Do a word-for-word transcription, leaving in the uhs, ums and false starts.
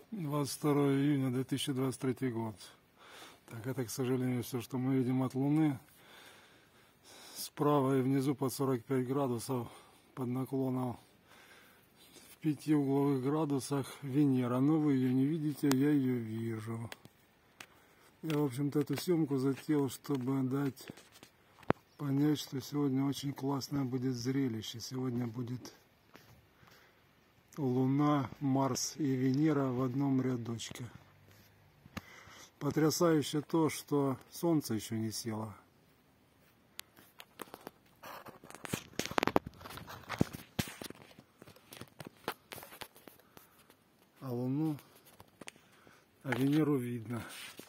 двадцать второе июня две тысячи двадцать третий год. Так, это, к сожалению, все, что мы видим от Луны. Справа и внизу под сорок пять градусов, под наклоном в пяти угловых градусах Венера. Но вы ее не видите, я ее вижу. Я, в общем-то, эту съемку затеял, чтобы дать понять, что сегодня очень классное будет зрелище. Сегодня будет Луна, Марс и Венера в одном рядочке. Потрясающе то, что Солнце еще не село. А Луну, а Венеру видно.